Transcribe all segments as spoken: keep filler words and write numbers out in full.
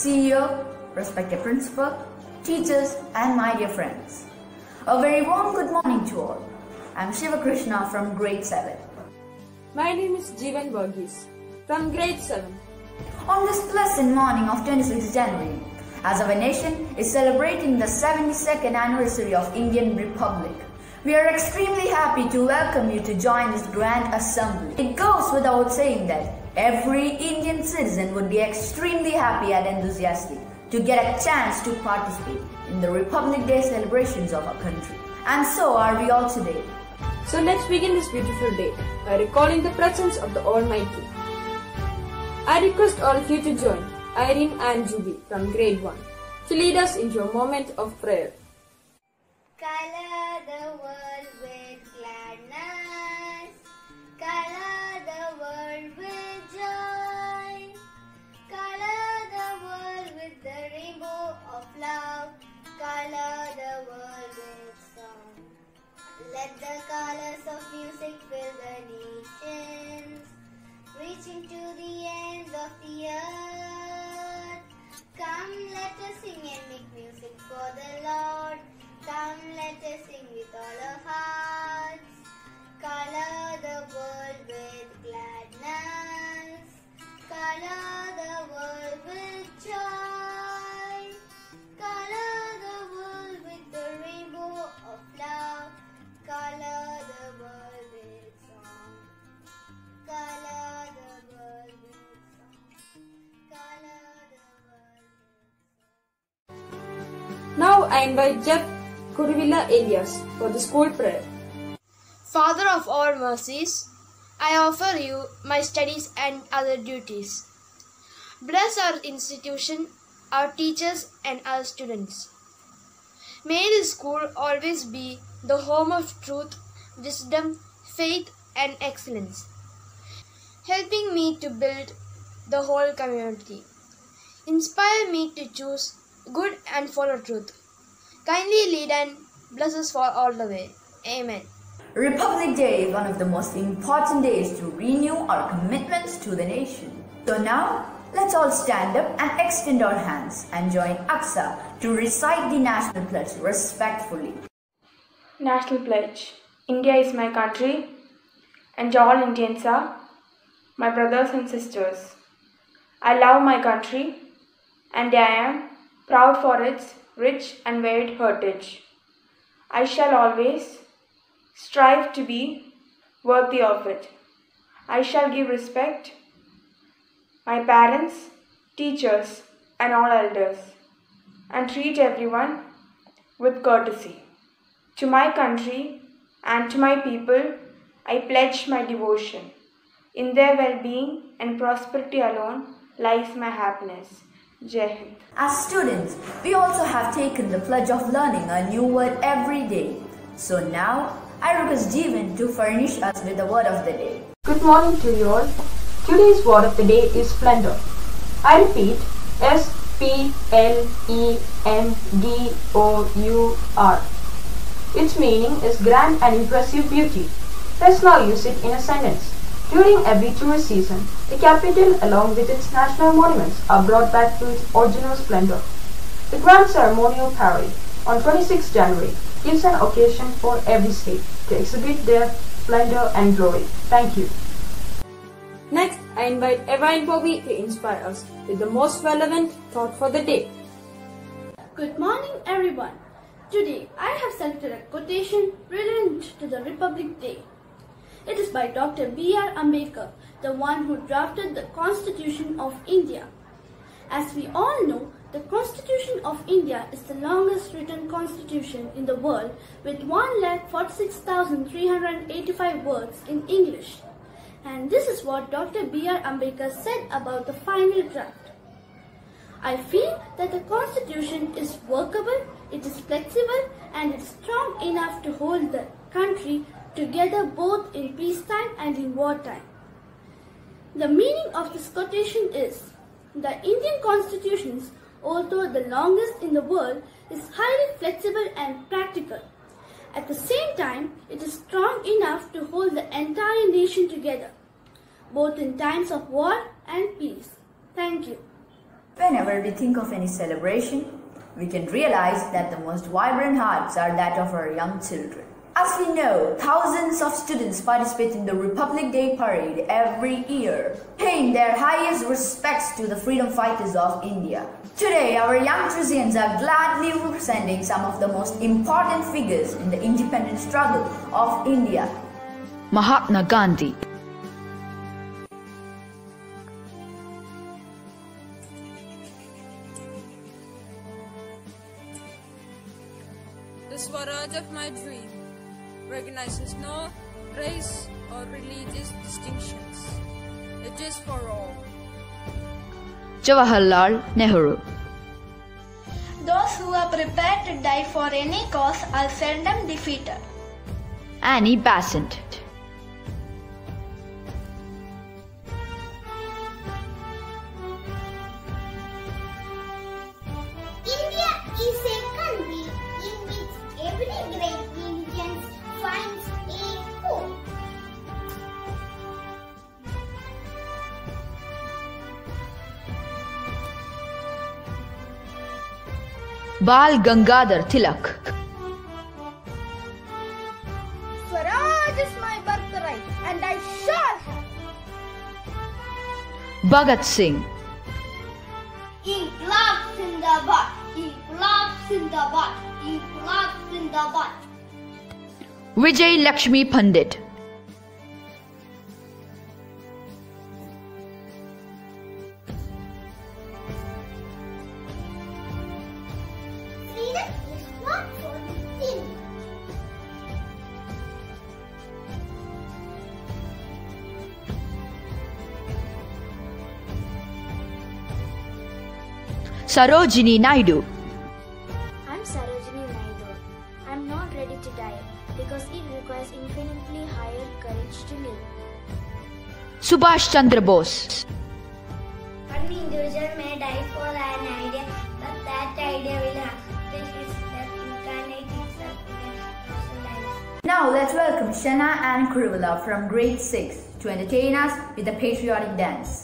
C E O, respected principal, teachers and my dear friends. A very warm good morning to all. I am Shiva Krishna from grade seven. My name is Jeevan Varghese from grade seven. On this pleasant morning of twenty-sixth January, as our nation is celebrating the seventy-second anniversary of Indian Republic, we are extremely happy to welcome you to join this grand assembly. It goes without saying that every Indian citizen would be extremely happy and enthusiastic to get a chance to participate in the Republic Day celebrations of our country. And so are we all today. So let's begin this beautiful day by recalling the presence of the Almighty. I request all of you to join Irene and Juby from grade one to lead us into a moment of prayer. Color the world with gladness, color the world with joy, color the world with the rainbow of love, color the world with song. Let the colors of music fill the nations, reaching to the ends of the earth. Come, let us sing and make music for the Lord. Come, let us sing with all our hearts. Color the world with gladness, color the world with joy, color the world with the rainbow of love, color the world with song, color the world with song, color the world with song. Now I invite Jeff Kuruvilla Elias for the school prayer. Father of all mercies, I offer you my studies and other duties. Bless our institution, our teachers and our students. May this school always be the home of truth, wisdom, faith and excellence, helping me to build the whole community. Inspire me to choose good and follow truth. Kindly lead and bless us for all the way. Amen. Republic Day is one of the most important days to renew our commitments to the nation. So now, let's all stand up and extend our hands and join Aksa to recite the National Pledge respectfully. National Pledge. India is my country and all Indians are my brothers and sisters. I love my country and I am proud for its rich and varied heritage. I shall always strive to be worthy of it. I shall give respect my parents, teachers and all elders and treat everyone with courtesy. To my country and to my people, I pledge my devotion. In their well-being and prosperity alone lies my happiness. Jai Hind. As students, we also have taken the pledge of learning a new word every day. So now, I request Jeevan to furnish us with the word of the day. Good morning to you all. Today's word of the day is splendor. I repeat, S P L E N D O U R. Its meaning is grand and impressive beauty. Let's now use it in a sentence. During every tourist season, the capital along with its national monuments are brought back to its original splendor. The grand ceremonial parade on twenty-sixth January gives an occasion for every state to exhibit their splendor and glory. Thank you. Next, I invite Eva and Bobby to inspire us with the most relevant thought for the day. Good morning, everyone. Today, I have selected a quotation relevant to the Republic Day. It is by Doctor B R Ambedkar, the one who drafted the Constitution of India. As we all know, the Constitution of India is the longest written constitution in the world with one lakh forty-six thousand three hundred eighty-five words in English. And this is what Doctor B R Ambedkar said about the final draft. I feel that the Constitution is workable, it is flexible and it is strong enough to hold the country together both in peacetime and in wartime. The meaning of this quotation is, the Indian constitutions, although the longest in the world, is highly flexible and practical. At the same time, it is strong enough to hold the entire nation together, both in times of war and peace. Thank you. Whenever we think of any celebration, we can realize that the most vibrant hearts are that of our young children. As we know, thousands of students participate in the Republic Day Parade every year, paying their highest respects to the freedom fighters of India. Today, our young Trisians are gladly representing some of the most important figures in the independence struggle of India. Mahatma Gandhi. The Swaraj of my dream recognizes no race or religious distinctions. It is for all. Jawaharlal Nehru. Those who are prepared to die for any cause are seldom defeated. Annie Besant. India is a country in which every great Indian finds a home. Bal Gangadhar Tilak. Swaraj is my birthright and I shall have. Bhagat Singh. Inqilab Zindabad, Inqilab Zindabad, Inqilab Zindabad. Vijay Lakshmi Pandit. Freedom is not for the thin. Sarojini Naidu. I'm Sarojini Naidu. I'm not ready to die because it requires infinitely higher courage to live. Subhash Chandra Bose. One individual may die for an idea, but that idea will accomplish its death, incarnate itself in a thousand lives. Now let's welcome Shana and Kuruvilla from grade six to entertain us with a patriotic dance.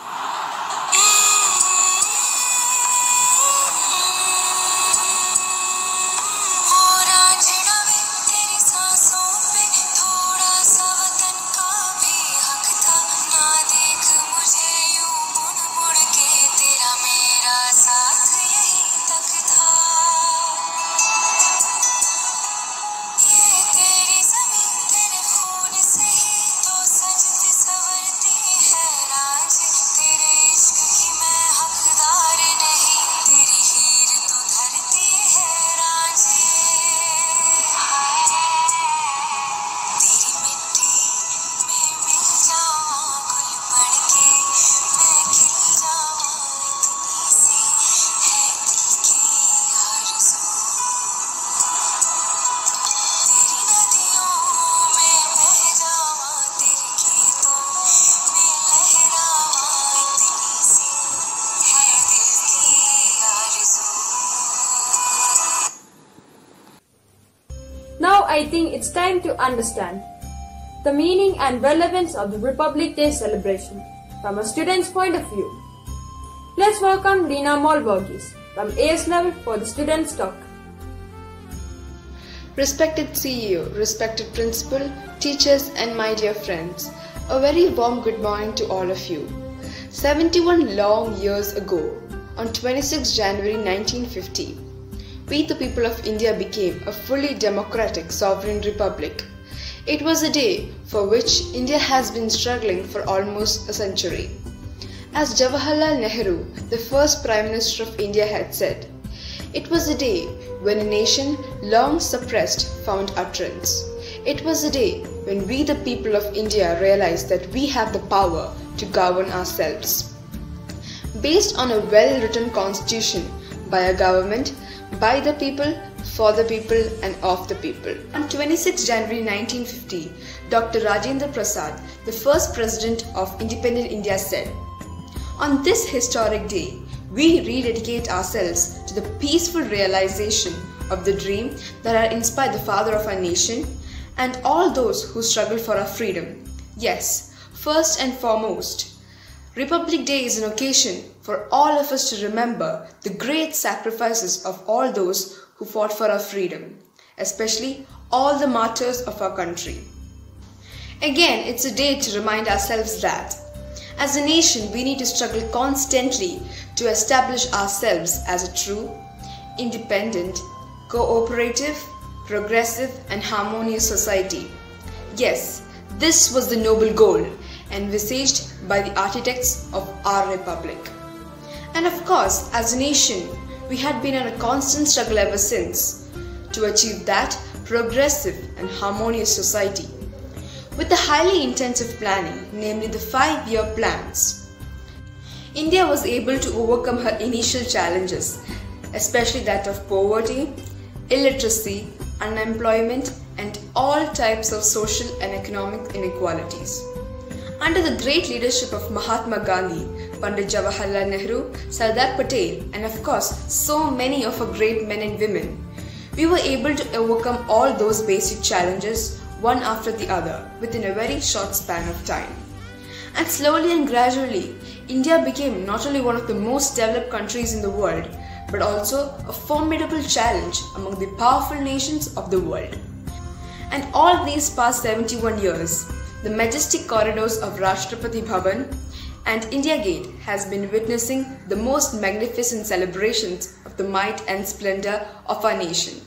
Now I think it's time to understand the meaning and relevance of the Republic Day celebration from a student's point of view. Let's welcome Lina Molborgis from A S level for the student's talk. Respected C E O, respected principal, teachers and my dear friends, a very warm good morning to all of you. seventy-one long years ago, on twenty-sixth January nineteen fifty, we the people of India became a fully democratic sovereign republic. It was a day for which India has been struggling for almost a century. As Jawaharlal Nehru, the first Prime Minister of India, had said, it was a day when a nation long suppressed found utterance. It was a day when we the people of India realized that we have the power to govern ourselves. Based on a well-written constitution by a government, by the people, for the people and of the people. On twenty-sixth January nineteen fifty, Doctor Rajendra Prasad, the first President of independent India, said, on this historic day, we rededicate ourselves to the peaceful realization of the dream that had inspired the father of our nation and all those who struggle for our freedom. Yes, first and foremost, Republic Day is an occasion for all of us to remember the great sacrifices of all those who fought for our freedom, especially all the martyrs of our country. Again, it's a day to remind ourselves that as a nation, we need to struggle constantly to establish ourselves as a true, independent, cooperative, progressive and harmonious society. Yes, this was the noble goal envisaged by the architects of our republic. And of course, as a nation, we had been on a constant struggle ever since to achieve that progressive and harmonious society. With the highly intensive planning, namely the five-year plans, India was able to overcome her initial challenges, especially that of poverty, illiteracy, unemployment, and all types of social and economic inequalities. Under the great leadership of Mahatma Gandhi, Pandit Jawaharlal Nehru, Sardar Patel, and of course so many of our great men and women, we were able to overcome all those basic challenges one after the other within a very short span of time. And slowly and gradually, India became not only one of the most developed countries in the world, but also a formidable challenge among the powerful nations of the world. And all these past seventy-one years, the majestic corridors of Rashtrapati Bhavan and India Gate has been witnessing the most magnificent celebrations of the might and splendor of our nation.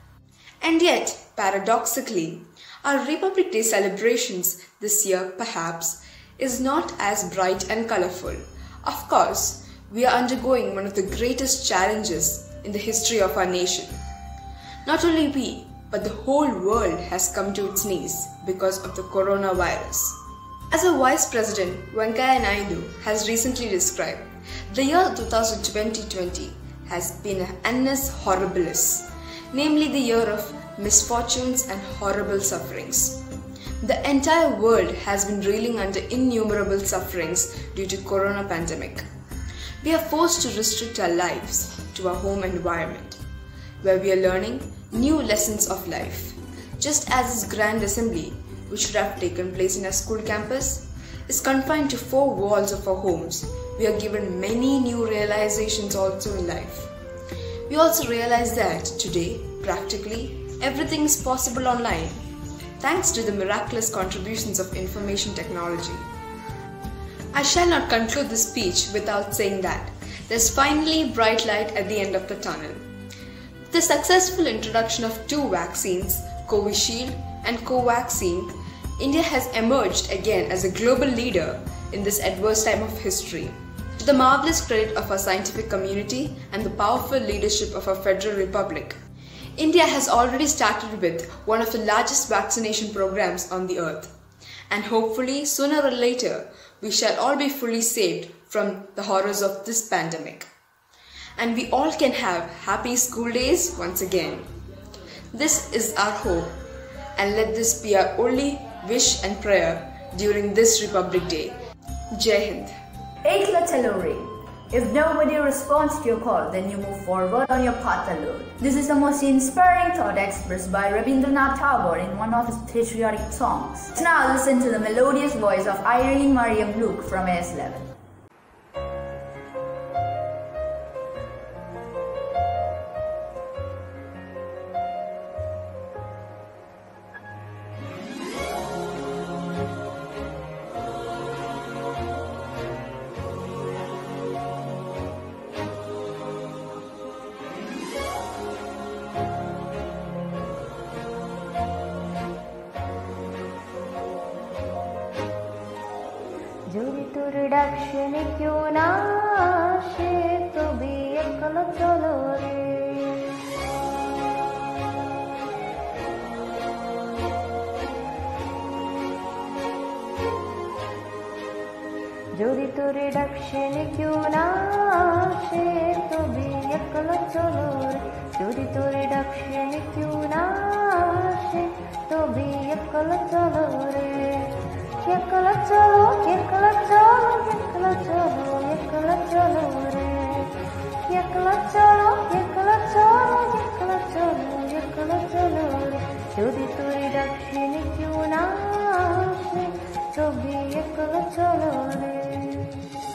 And yet, paradoxically, our Republic Day celebrations this year perhaps is not as bright and colorful. Of course, we are undergoing one of the greatest challenges in the history of our nation. Not only we, but the whole world has come to its knees because of the coronavirus. As our Vice President Venkaiah Naidu has recently described, the year twenty twenty has been an annus horribilis, namely the year of misfortunes and horrible sufferings. The entire world has been reeling under innumerable sufferings due to corona pandemic. We are forced to restrict our lives to our home environment, where we are learning new lessons of life. Just as this grand assembly, which should have taken place in our school campus, is confined to four walls of our homes, we are given many new realizations also in life. We also realize that today, practically, everything is possible online, thanks to the miraculous contributions of information technology. I shall not conclude this speech without saying that there's finally bright light at the end of the tunnel. With the successful introduction of two vaccines, Covishield and Covaxin, India has emerged again as a global leader in this adverse time of history. To the marvelous credit of our scientific community and the powerful leadership of our Federal Republic, India has already started with one of the largest vaccination programs on the earth. And hopefully, sooner or later, we shall all be fully saved from the horrors of this pandemic. And we all can have happy school days once again. This is our hope, and let this be our only wish and prayer during this Republic Day. Jai Hind. Ekla Talore. If nobody responds to your call, then you move forward on your path alone. This is the most inspiring thought expressed by Rabindranath Tagore in one of his patriotic songs. Now listen to the melodious voice of Irene Mariam Luke from A S eleven. যদি তোর ডাকশনে কেউ না আসে তবে একলা চলো রে যদি তোর ডাকশনে কেউ না আসে তবে একলা চলো রে যদি তোর ডাকশনে কেউ না আসে তবে একলা চলো রে একলা চলো একলা চলো একলা চলো একলা চলো রে একলা চলো একলা চলো একলা চলো একলা চলো রে যদি তোর ডাকশনে কেউ না আসে তবে একলা চলো রে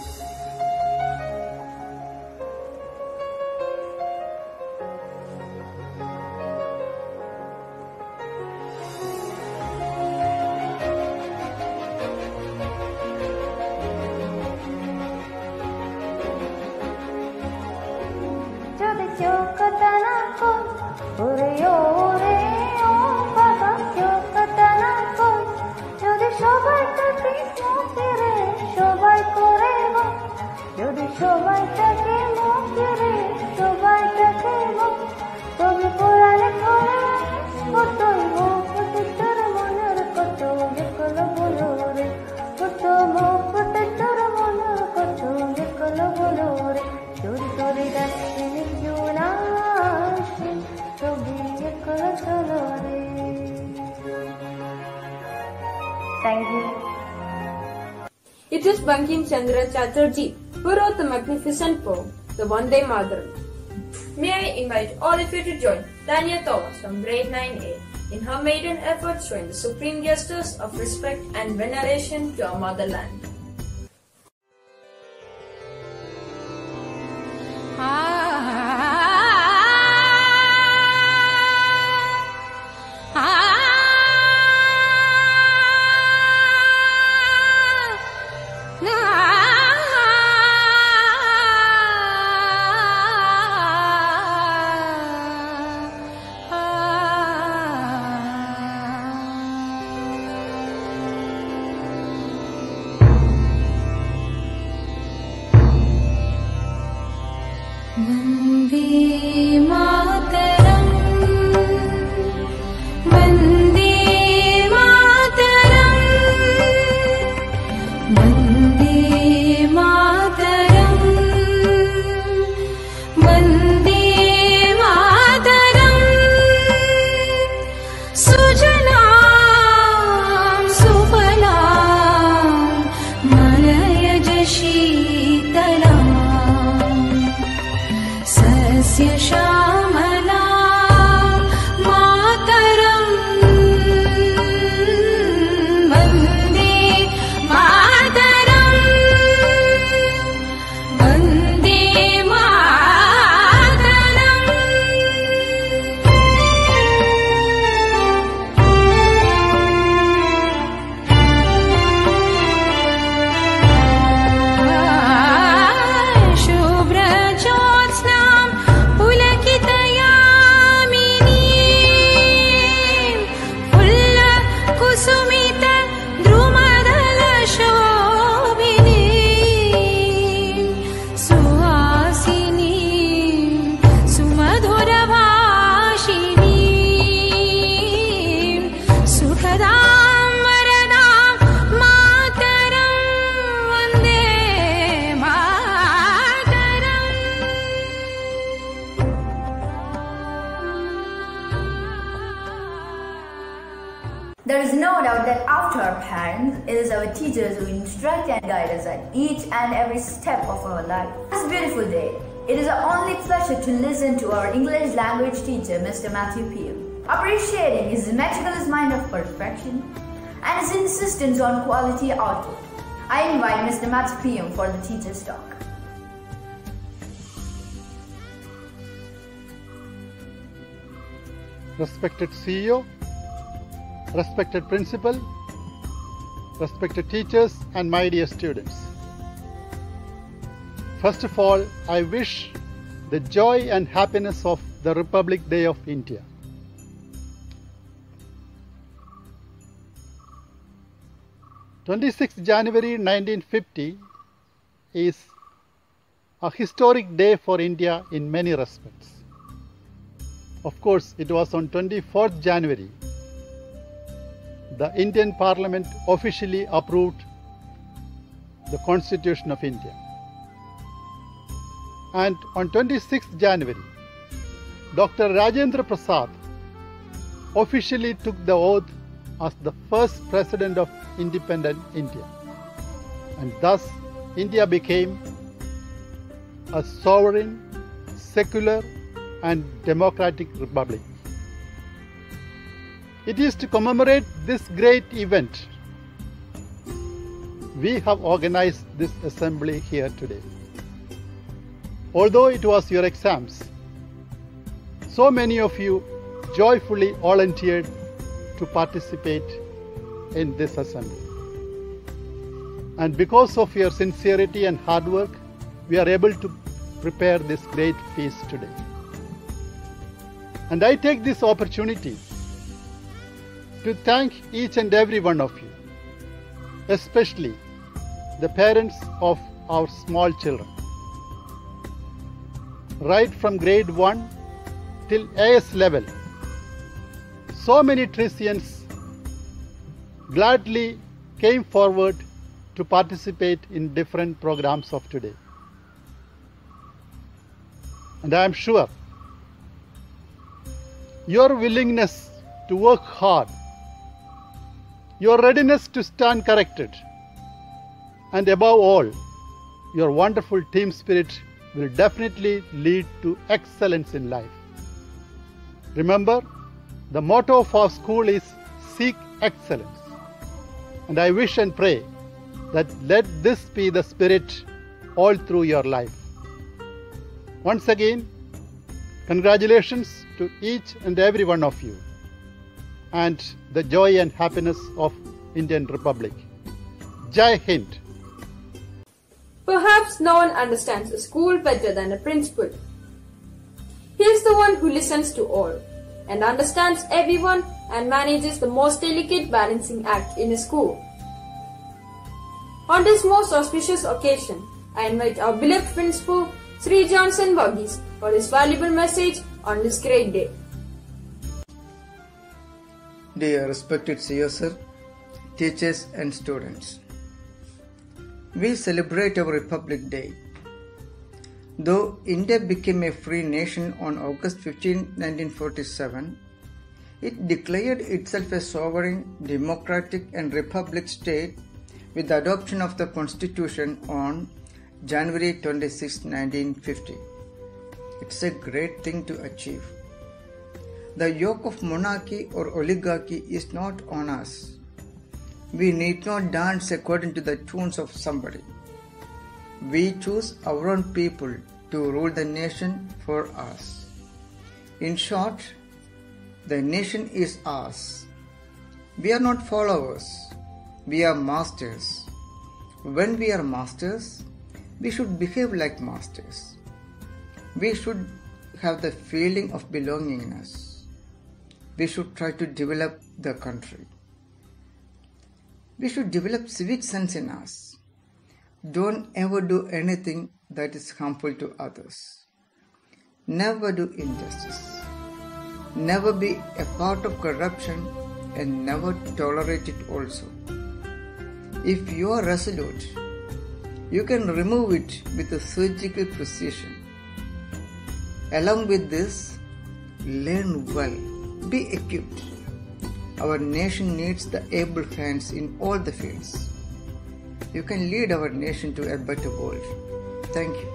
It is Bankim Chandra Chatterjee who wrote the magnificent poem, the Vande Mataram. May I invite all of you to join Tanya Thomas from grade nine A in her maiden effort showing the supreme gestures of respect and veneration to our motherland. There is no doubt that after our parents, it is our teachers who instruct and guide us at each and every step of our life. This beautiful day, it is our only pleasure to listen to our English language teacher, Mister Matthew P M, appreciating his meticulous mind of perfection and his insistence on quality output. I invite Mister Matthew P M for the teacher's talk. Respected C E O, respected principal, respected teachers and my dear students. First of all, I wish the joy and happiness of the Republic Day of India. twenty-sixth January nineteen fifty is a historic day for India in many respects. Of course, it was on twenty-fourth January the Indian Parliament officially approved the Constitution of India. And on twenty-sixth January, Doctor Rajendra Prasad officially took the oath as the first President of independent India. And thus, India became a sovereign, secular and democratic republic. It is to commemorate this great event we have organized this assembly here today. Although it was your exams, so many of you joyfully volunteered to participate in this assembly. And because of your sincerity and hard work, we are able to prepare this great feast today. And I take this opportunity to thank each and every one of you, especially the parents of our small children. Right from grade one till A S level, so many Tricians gladly came forward to participate in different programs of today. And I am sure your willingness to work hard, your readiness to stand corrected, And above all, your wonderful team spirit will definitely lead to excellence in life. Remember, the motto of our school is Seek Excellence. And I wish and pray that let this be the spirit all through your life. Once again, congratulations to each and every one of you, and the joy and happiness of Indian Republic. Jai Hind. Perhaps no one understands a school better than a principal. He is the one who listens to all and understands everyone and manages the most delicate balancing act in a school. On this most auspicious occasion, I invite our beloved principal, Sri Johnson Varghese, for his valuable message on this great day. Dear respected C S R, teachers and students, we celebrate our Republic Day. Though India became a free nation on August fifteenth, nineteen forty-seven, it declared itself a sovereign, democratic and republic state with the adoption of the Constitution on January twenty-sixth, nineteen fifty. It's a great thing to achieve. The yoke of monarchy or oligarchy is not on us. We need not dance according to the tunes of somebody. We choose our own people to rule the nation for us. In short, the nation is ours. We are not followers. We are masters. When we are masters, we should behave like masters. We should have the feeling of belongingness. We should try to develop the country. We should develop civic sense in us. Don't ever do anything that is harmful to others. Never do injustice. Never be a part of corruption and never tolerate it also. If you are resolute, you can remove it with a surgical precision. Along with this, learn well, be equipped. Our nation needs the able hands in all the fields. You can lead our nation to a better world. Thank you.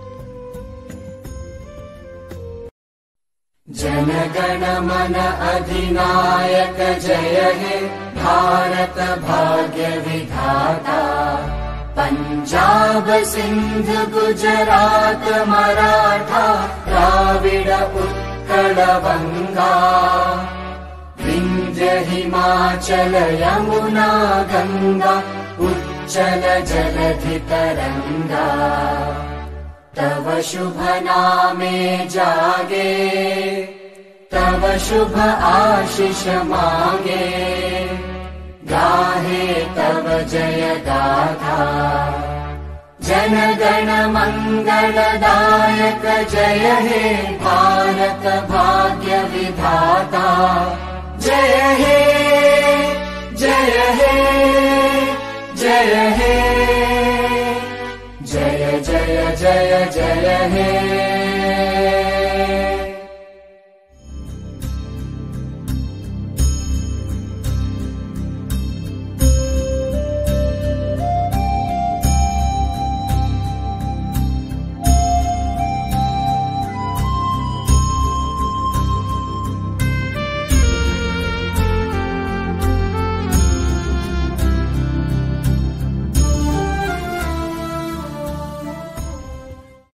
जनगण मन अधिनायक जय हे भारत भाग्य विधाता पंजाब सिंध गुजरात मराठा द्राविड उत्कल बंगा विंध्य हिमाचल यमुना गंगा उच्चल जलधि तरंगा तव शुभ नामे जागे तव शुभ आशीष मांगे गाहे तव जय गाथा जन गण मंगलदायक जय हे भारत भाग्य विधाता जय हे जय हे जय हे जय जय जय जय हे